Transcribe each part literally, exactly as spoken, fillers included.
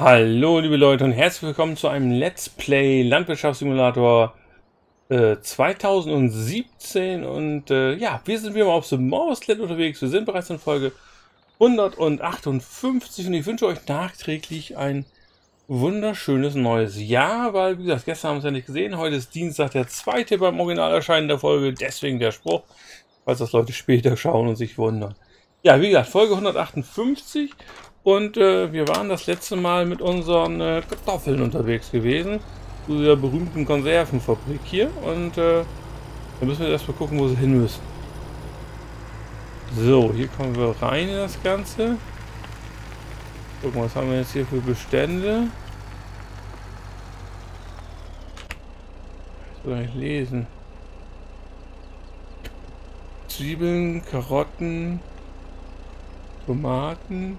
Hallo liebe Leute und herzlich willkommen zu einem Let's Play Landwirtschaftssimulator äh, zweitausendsiebzehn und äh, ja, wir sind wieder mal auf The Morsland unterwegs. Wir sind bereits in Folge hundertachtundfünfzig und ich wünsche euch nachträglich ein wunderschönes neues Jahr, weil wie gesagt, gestern haben wir es ja nicht gesehen, heute ist Dienstag der zweite beim Originalerscheinen der Folge, deswegen der Spruch, falls das Leute später schauen und sich wundern. Ja, wie gesagt, Folge hundertachtundfünfzig. Und äh, wir waren das letzte Mal mit unseren äh, Kartoffeln unterwegs gewesen. Zu der berühmten Konservenfabrik hier. Und äh, da müssen wir erstmal gucken, wo sie hin müssen. So, hier kommen wir rein in das Ganze. Gucken, was haben wir jetzt hier für Bestände? Ich soll gar nicht lesen. Zwiebeln, Karotten, Tomaten.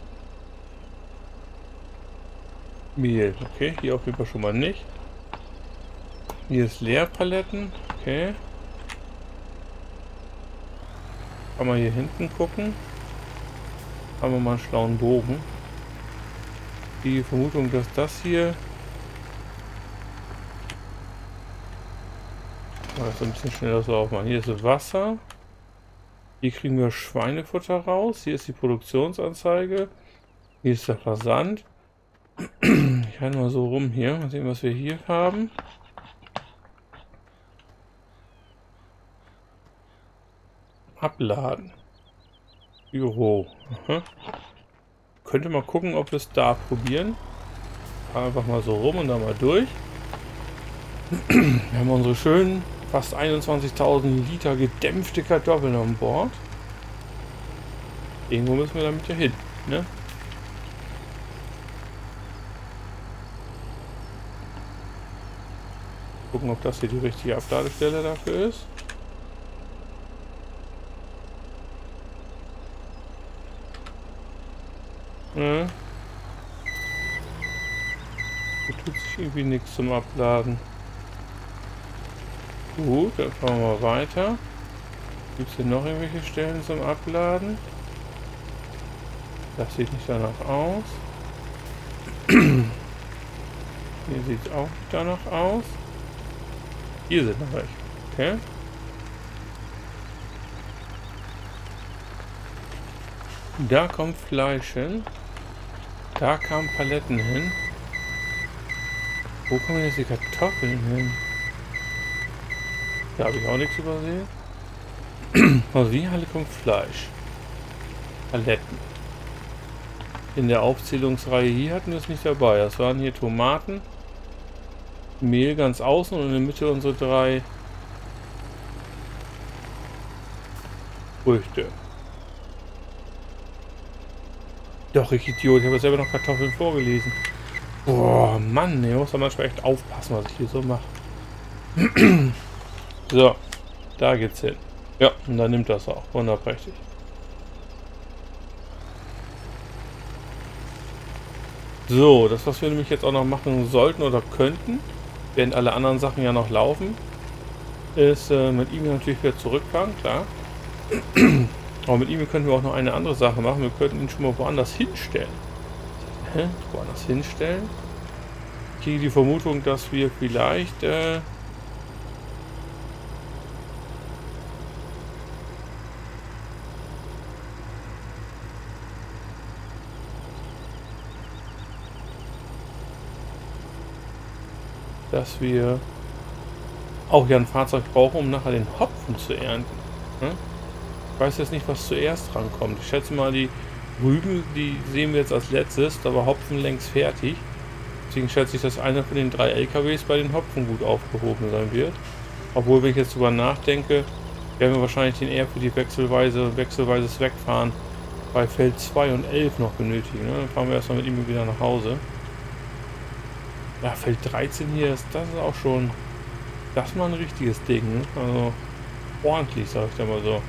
Mehl, okay, hier auf jeden Fall schon mal nicht. Hier ist Leerpaletten, okay. Kann man hier hinten gucken. Haben wir mal einen schlauen Bogen. Die Vermutung, dass das hier... Oh, das ist ein bisschen schneller so aufmachen. Hier ist Wasser. Hier kriegen wir Schweinefutter raus. Hier ist die Produktionsanzeige. Hier ist der Versand. Ich halte mal so rum hier. Mal sehen, was wir hier haben. Abladen. Büro. Aha. Könnte mal gucken, ob wir es da probieren. Einfach mal so rum und dann mal durch. Wir haben unsere schönen fast einundzwanzigtausend Liter gedämpfte Kartoffeln an Bord. Irgendwo müssen wir damit ja hin, ne? Gucken, ob das hier die richtige Abladestelle dafür ist. Ja. Hier tut sich irgendwie nichts zum Abladen. Gut, dann fahren wir mal weiter. Gibt es hier noch irgendwelche Stellen zum Abladen? Das sieht nicht danach aus. Hier sieht es auch nicht danach aus. Hier sind noch welche. Okay. Da kommt Fleisch hin. Da kamen Paletten hin. Wo kommen jetzt die Kartoffeln hin? Da habe ich auch nichts übersehen. Aus wie Halle kommt Fleisch. Paletten. In der Aufzählungsreihe hier hatten wir es nicht dabei. Das waren hier Tomaten. Mehl ganz außen und in der Mitte unsere drei Früchte. Doch, ich Idiot, ich habe selber noch Kartoffeln vorgelesen. Boah, Mann, ich muss da manchmal echt aufpassen, was ich hier so mache. So, da geht's hin. Ja, und dann nimmt das auch. Wunderprächtig. So, das, was wir nämlich jetzt auch noch machen sollten oder könnten, während alle anderen Sachen ja noch laufen, ist äh, mit ihm natürlich wieder zurückfahren, klar. Aber mit ihm könnten wir auch noch eine andere Sache machen. Wir könnten ihn schon mal woanders hinstellen. Hä? Woanders hinstellen? Ich kriege die Vermutung, dass wir vielleicht... Äh, dass wir auch ja ein Fahrzeug brauchen, um nachher den Hopfen zu ernten. Hm? Ich weiß jetzt nicht, was zuerst rankommt. Ich schätze mal, die Rüben, die sehen wir jetzt als letztes, aber Hopfen längst fertig. Deswegen schätze ich, dass einer von den drei L K Ws bei den Hopfen gut aufgehoben sein wird. Obwohl, wenn ich jetzt drüber nachdenke, werden wir wahrscheinlich den eher für die wechselweise, wechselweises Wegfahren bei Feld zwei und elf noch benötigen. Ne? Dann fahren wir erstmal mit ihm wieder nach Hause. Ja, Feld dreizehn hier ist, das ist auch schon, das ist mal ein richtiges Ding, ne? Also ordentlich, sag ich da mal so.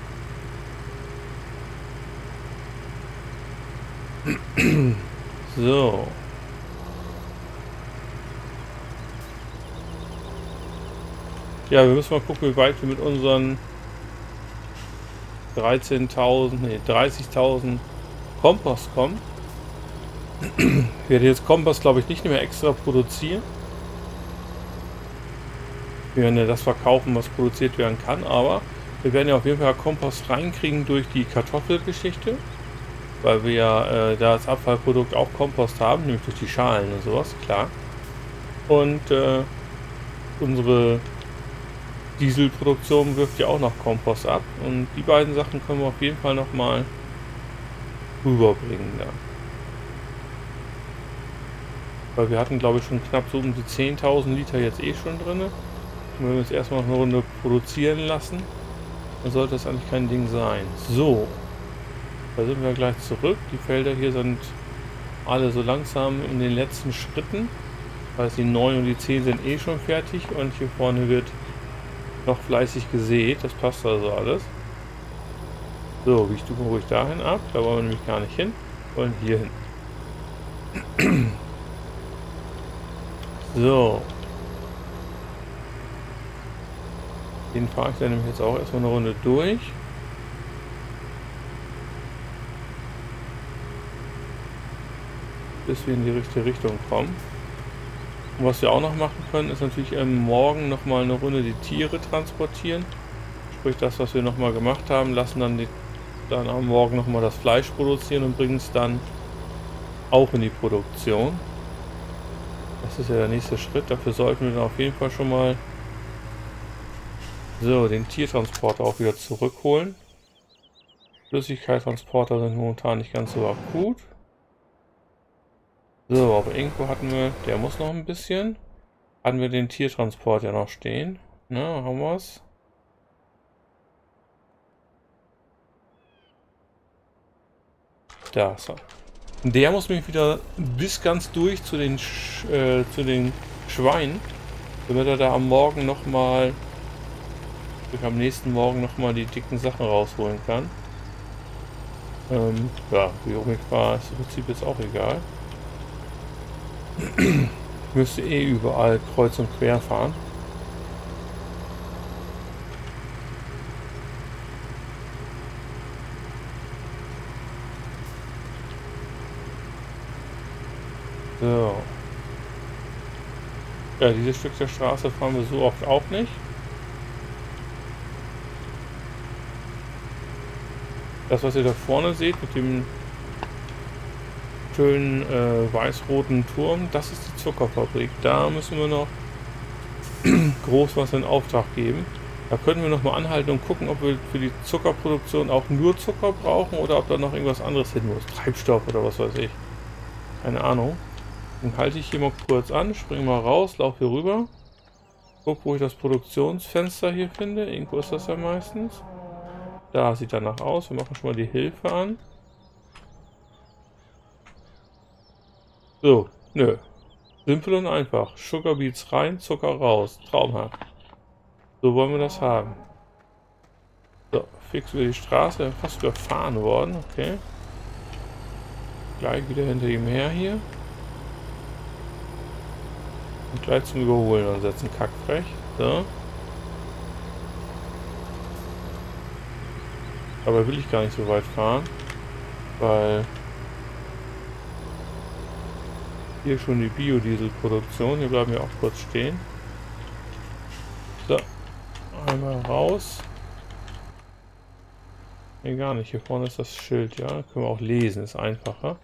So. Ja, wir müssen mal gucken, wie weit wir mit unseren dreizehntausend, nee, dreißigtausend Kompost kommen. Ich werde jetzt Kompost, glaube ich, nicht mehr extra produzieren. Wir werden ja das verkaufen, was produziert werden kann, aber wir werden ja auf jeden Fall Kompost reinkriegen durch die Kartoffelgeschichte, weil wir ja äh, da als Abfallprodukt auch Kompost haben, nämlich durch die Schalen und sowas, klar. Und äh, unsere Dieselproduktion wirft ja auch noch Kompost ab und die beiden Sachen können wir auf jeden Fall nochmal rüberbringen da. Weil wir hatten, glaube ich, schon knapp so um die zehntausend Liter jetzt eh schon drin. Und wenn wir jetzt erstmal noch eine Runde produzieren lassen, dann sollte das eigentlich kein Ding sein. So, da sind wir gleich zurück. Die Felder hier sind alle so langsam in den letzten Schritten. Das heißt, die neun und die zehn sind eh schon fertig und hier vorne wird noch fleißig gesät. Das passt also alles. So, ich tue ruhig dahin ab. Da wollen wir nämlich gar nicht hin. Wir wollen hier hin. So. Den fahre ich dann nämlich jetzt auch erstmal eine Runde durch. Bis wir in die richtige Richtung kommen. Und was wir auch noch machen können, ist natürlich ähm, morgen nochmal eine Runde die Tiere transportieren. Sprich das, was wir nochmal gemacht haben, lassen dann, die, dann am Morgen nochmal das Fleisch produzieren und bringen es dann auch in die Produktion. Das ist ja der nächste Schritt. Dafür sollten wir dann auf jeden Fall schon mal so den Tiertransporter auch wieder zurückholen. Flüssigkeitstransporter sind momentan nicht ganz so akut. So, aber irgendwo hatten wir, der muss noch ein bisschen. Hatten wir den Tiertransport ja noch stehen. Na, haben wir es? Da ist er. Der muss mich wieder bis ganz durch zu den, Sch äh, zu den Schweinen, damit er da am Morgen nochmal, am nächsten Morgen nochmal die dicken Sachen rausholen kann. Ähm, ja, wie rum ich war, ist im Prinzip jetzt auch egal. Ich müsste eh überall kreuz und quer fahren. So. Ja, dieses Stück der Straße fahren wir so oft auch nicht. Das, was ihr da vorne seht mit dem schönen äh, weiß-roten Turm, das ist die Zuckerfabrik. Da müssen wir noch groß was in Auftrag geben. Da können wir noch mal anhalten und gucken, ob wir für die Zuckerproduktion auch nur Zucker brauchen oder ob da noch irgendwas anderes hin muss. Treibstoff oder was weiß ich. Keine Ahnung. Dann halte ich hier mal kurz an, springe mal raus, laufe hier rüber. Guck, wo ich das Produktionsfenster hier finde. Irgendwo ist das ja meistens. Da sieht danach aus. Wir machen schon mal die Hilfe an. So, nö. Simpel und einfach. Sugar Beets rein, Zucker raus. Traumhaft. So wollen wir das haben. So, fix über die Straße. Fast überfahren worden. Okay. Gleich wieder hinter ihm her hier. Und gleich zum Überholen ansetzen. Kackfrech. So. Aber will ich gar nicht so weit fahren. Weil hier schon die Biodieselproduktion. Hier bleiben wir auch kurz stehen. So. Einmal raus. Nee, gar nicht. Hier vorne ist das Schild, ja. Können wir auch lesen, ist einfacher.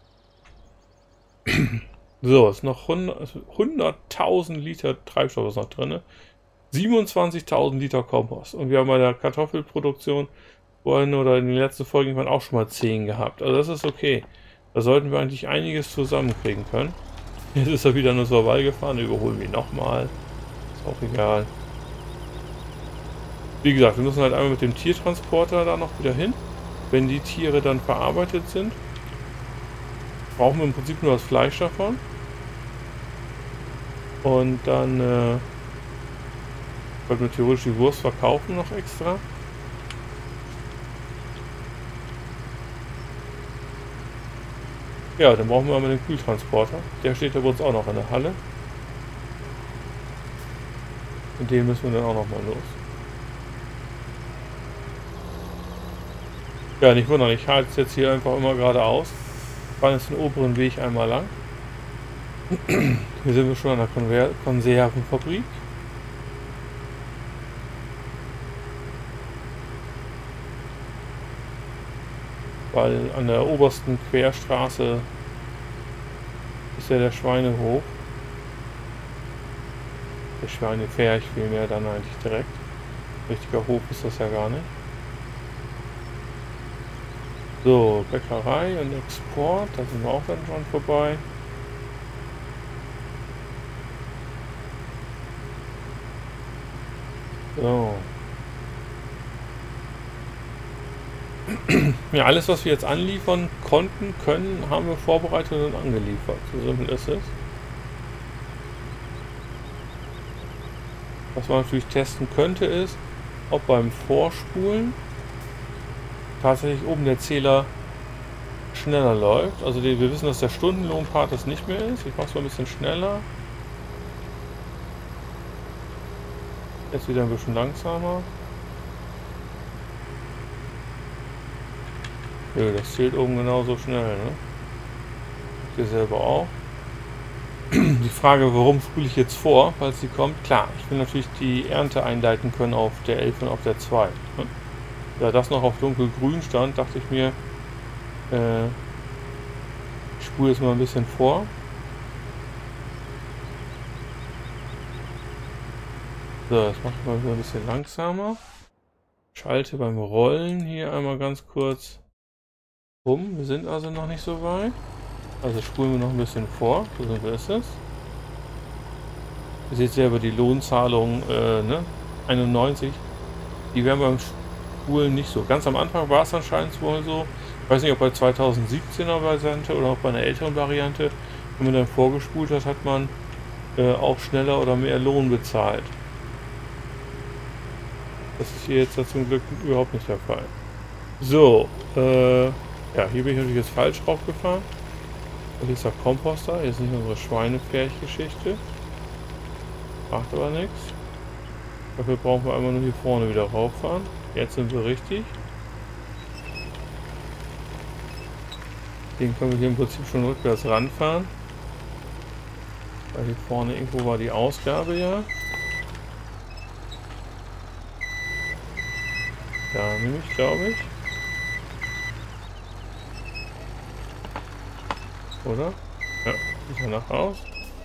So, ist noch hunderttausend Liter Treibstoff ist noch drin. siebenundzwanzigtausend Liter Kompost. Und wir haben bei der Kartoffelproduktion vorhin oder in den letzten Folgen auch schon mal zehn gehabt. Also das ist okay. Da sollten wir eigentlich einiges zusammenkriegen können. Jetzt ist er wieder nur so vorbeigefahren. Überholen wir ihn nochmal. Ist auch egal. Wie gesagt, wir müssen halt einmal mit dem Tiertransporter da noch wieder hin. Wenn die Tiere dann verarbeitet sind, brauchen wir im Prinzip nur das Fleisch davon. Und dann äh, können wir theoretisch die Wurst verkaufen noch extra. Ja, dann brauchen wir einmal den Kühltransporter. Der steht ja bei uns auch noch in der Halle. Und den müssen wir dann auch noch mal los. Ja, nicht wundern, ich halte es jetzt hier einfach immer geradeaus. fahren jetzt den oberen Weg einmal lang. Hier sind wir schon an der Konver Konservenfabrik. Weil an der obersten Querstraße ist ja der Schweinehof. Der Schweinepferch vielmehr dann eigentlich direkt. Richtiger Hof ist das ja gar nicht. So, Bäckerei und Export, da sind wir auch dann schon vorbei. So. Ja, alles, was wir jetzt anliefern konnten, können, haben wir vorbereitet und angeliefert. So simpel ist es. Was man natürlich testen könnte, ist, ob beim Vorspulen tatsächlich oben der Zähler schneller läuft. Also die, wir wissen, dass der Stundenlohnpart das nicht mehr ist. Ich mache es mal ein bisschen schneller. Jetzt wieder ein bisschen langsamer. Nö, das zählt oben genauso schnell, ne? Hier selber auch. Die Frage, warum spule ich jetzt vor, falls sie kommt. Klar, ich will natürlich die Ernte einleiten können auf der elf und auf der zwei. Ne? Da das noch auf dunkelgrün stand, dachte ich mir, äh, ich spule jetzt mal ein bisschen vor. So, das mache ich mal wieder ein bisschen langsamer. Schalte beim Rollen hier einmal ganz kurz um. Wir sind also noch nicht so weit. Also spulen wir noch ein bisschen vor. So ist es. Ihr seht selber die Lohnzahlung, äh, ne? einundneunzig. Die werden beim Spulen nicht so. Ganz am Anfang war es anscheinend wohl so. Ich weiß nicht, ob bei zweitausendsiebzehner Variante oder auch bei einer älteren Variante, wenn man dann vorgespult hat, hat man äh, auch schneller oder mehr Lohn bezahlt. Das ist hier jetzt zum Glück überhaupt nicht der Fall. So, äh, ja, hier bin ich natürlich jetzt falsch draufgefahren. Und hier ist der Komposter, hier ist nicht unsere Schweinepferch-Geschichte. Macht aber nichts. Dafür brauchen wir einmal nur hier vorne wieder rauffahren. Jetzt sind wir richtig. Den können wir hier im Prinzip schon rückwärts ranfahren. Weil hier vorne irgendwo war die Ausgabe ja. Da nämlich, glaube ich. Oder? Ja, sieht danach aus.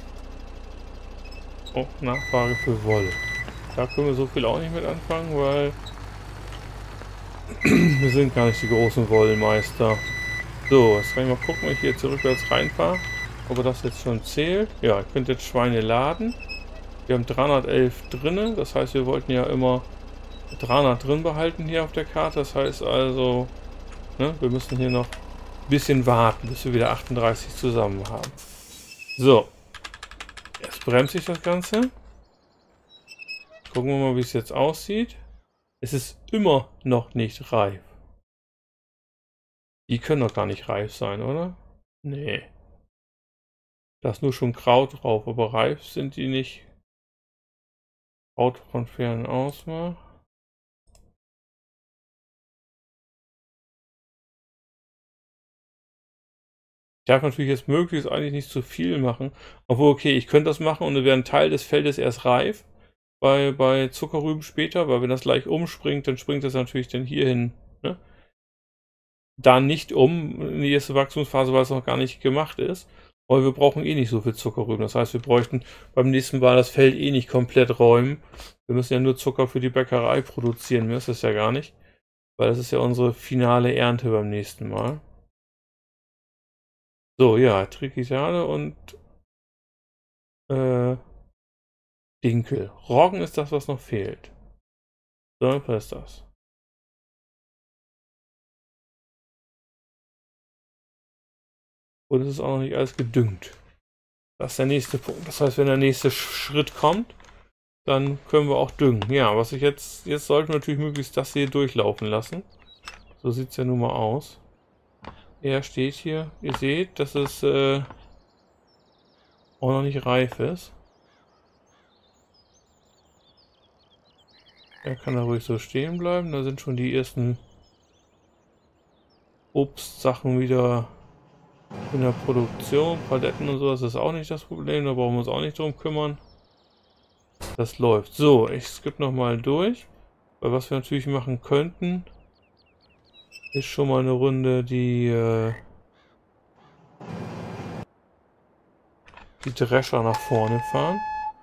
Oh, Nachfrage für Wolle. Da können wir so viel auch nicht mit anfangen, weil wir sind gar nicht die großen Wollmeister. So, jetzt kann ich mal gucken, wenn ich hier zurückwärts reinfahre, ob er das jetzt schon zählt. Ja, ich könnte jetzt Schweine laden. Wir haben dreihundertelf drinne, das heißt, wir wollten ja immer dreihundert drin behalten hier auf der Karte. Das heißt also, ne, wir müssen hier noch ein bisschen warten, bis wir wieder achtunddreißig zusammen haben. So, jetzt bremse ich das Ganze. Gucken wir mal, wie es jetzt aussieht. Es ist immer noch nicht reif. Die können doch gar nicht reif sein, oder? Nee. Da ist nur schon Kraut drauf, aber reif sind die nicht. Kraut von fernen Ausmaß. Ich darf natürlich jetzt möglichst eigentlich nicht zu viel machen. Obwohl, okay, ich könnte das machen und dann wäre ein Teil des Feldes erst reif. Bei, bei Zuckerrüben später, weil wenn das gleich umspringt, dann springt das natürlich dann hier hin. Ne? Da nicht um in die erste Wachstumsphase, weil es noch gar nicht gemacht ist. Aber wir brauchen eh nicht so viel Zuckerrüben. Das heißt, wir bräuchten beim nächsten Mal das Feld eh nicht komplett räumen. Wir müssen ja nur Zucker für die Bäckerei produzieren. Mehr ist das ja gar nicht. Weil das ist ja unsere finale Ernte beim nächsten Mal. So, ja, Trichitane und äh, Dinkel. Roggen ist das, was noch fehlt. So, was ist das? Und es ist auch noch nicht alles gedüngt. Das ist der nächste Punkt. Das heißt, wenn der nächste Schritt kommt, dann können wir auch düngen. Ja, was ich jetzt, jetzt sollten wir natürlich möglichst das hier durchlaufen lassen. So sieht es ja nun mal aus. Er steht hier. Ihr seht, dass es äh, auch noch nicht reif ist. Er kann da ruhig so stehen bleiben. Da sind schon die ersten Obstsachen wieder In der Produktion, Paletten und sowas ist auch nicht das Problem, da brauchen wir uns auch nicht drum kümmern. Das läuft. So, ich skippe nochmal durch. Weil was wir natürlich machen könnten, ist schon mal eine Runde die, äh, die Drescher nach vorne fahren.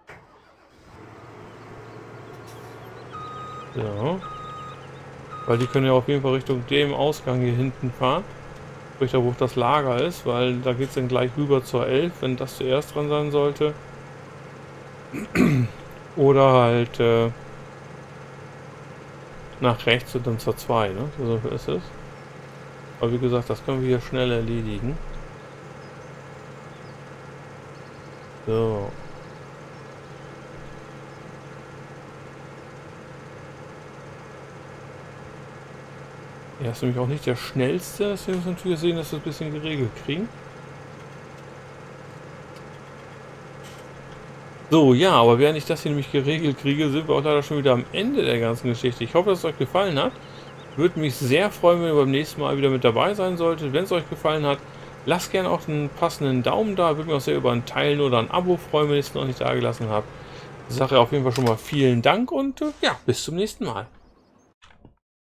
Ja. Weil die können ja auf jeden Fall Richtung dem Ausgang hier hinten fahren. Sprich, da wo das Lager ist, weil da geht es dann gleich rüber zur elf, wenn das zuerst dran sein sollte. Oder halt äh, nach rechts und dann zur zwei, ne? So ist es. Aber wie gesagt, das können wir hier schnell erledigen. So. Er ist nämlich auch nicht der schnellste, deswegen müssen wir natürlich sehen, dass wir es ein bisschen geregelt kriegen. So, ja, aber während ich das hier nämlich geregelt kriege, sind wir auch leider schon wieder am Ende der ganzen Geschichte. Ich hoffe, dass es euch gefallen hat. Würde mich sehr freuen, wenn ihr beim nächsten Mal wieder mit dabei sein solltet. Wenn es euch gefallen hat, lasst gerne auch einen passenden Daumen da. Würde mich auch sehr über ein Teilen oder ein Abo freuen, wenn ihr es noch nicht da gelassen habt. Ich sage auf jeden Fall schon mal vielen Dank und äh, ja, bis zum nächsten Mal.